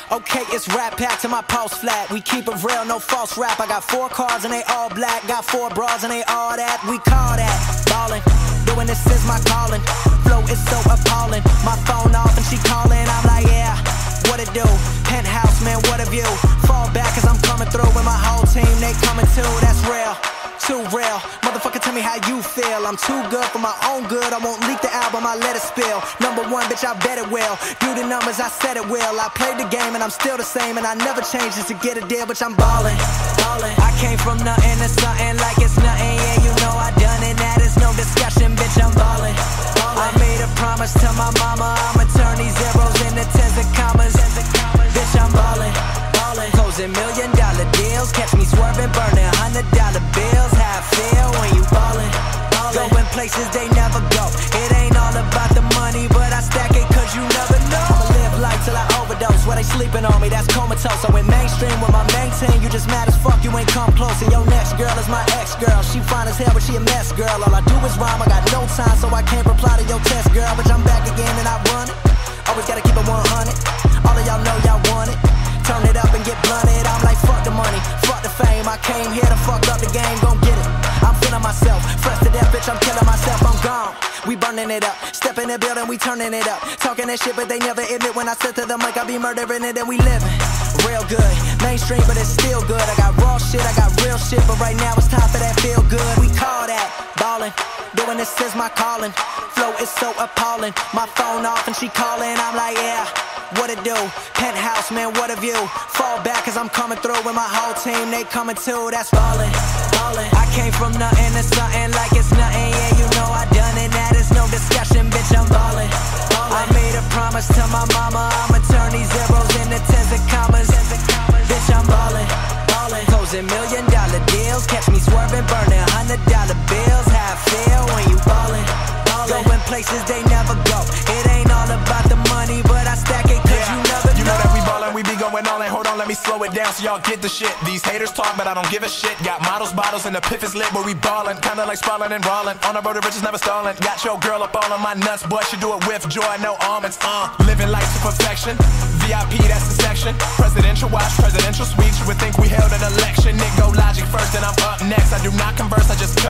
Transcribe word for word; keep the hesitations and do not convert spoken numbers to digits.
Okay, it's rap pack to my pulse flat. We keep it real, no false rap. I got four cars and they all black. Got four bras and they all that. We call that ballin'. Doing this is my calling. Flow is so appalling. My phone off and she calling. I'm like, yeah, what it do? Penthouse, man, what a view. Fall back cause I'm coming through with my whole team. They coming too, that's real. Too real. Motherfucker, tell me how you feel. I'm too good for my own good. I won't leak the album, I let it spill. Number one, bitch, I bet it will. Do the numbers, I said it will. I played the game and I'm still the same. And I never changed just to get a deal, bitch, I'm ballin', ballin'. I came from nothing to something like it's nothing. Yeah, you know I done it, that is no discussion, bitch, I'm ballin', ballin'. I made a promise to my mama, I'ma turn these zeros into tens and commas. Bitch, I'm ballin', ballin'. Closing million dollar deals. Catch me swerving, burning hundred dollar bills. How I feel when you ballin', ballin'. Going places they never go. It ain't all about the money, but I stack it cause you never know. I'ma live life till I overdose. Where they sleeping on me, that's comatose. I went mainstream with my main team. You just mad as fuck, you ain't come close. And your next girl is my ex-girl. She fine as hell, but she a mess, girl. All I do is rhyme, I got no time, so I can't reply to your test, girl. But I'm back again and I run it. Always gotta keep it one hundred. All of y'all know y'all want it. Turn it up and get blunted. I'm like, fuck the money, fuck the fame. I came here to fuck up the game, gon' get it. I'm feeling myself, fresh to death, bitch, I'm killing myself, I'm gone. We burning it up, step in the building, we turning it up. Talking that shit, but they never admit when I sit to the mic, I be murdering it and we living real good. Mainstream, but it's still good. I got raw shit, I got real shit, but right now it's time for that feel good. We call that ballin'. Doing this is my calling. Flow is so appalling. My phone off and she calling. I'm like, yeah, what it do? Penthouse, man, what a view. Fall back cause I'm coming through with my whole team. They coming too, that's ballin', ballin'. I came from nothing to something like it's nothing. Yeah, you know I done it, that is no discussion. Bitch, I'm ballin', ballin'. I made a promise to my mama, I'ma turn these zeros into tens and commas. Bitch, I'm ballin', ballin'. Closing million dollar deals. Catch me swerving, burning hundred dollar bills. How I feel when you ballin', ballin'. Going places they never go. It ain't all about the money, but I stack it cause yeah, you never know. You know that we ballin', we be going all in. Hold on, let me slow it down so y'all get the shit. These haters talk, but I don't give a shit. Got models, bottles, and the piff is lit, but we ballin'. Kinda like sprawling and rollin'. On the road to riches, never stallin'. Got your girl up all on my nuts, boy, she do it with joy, no almonds. Uh, living life to perfection. V I P, that's the section. Presidential watch, presidential suite. You would think we held an election. Nigga, go Logic first, and I'm up next. I do not converse, I just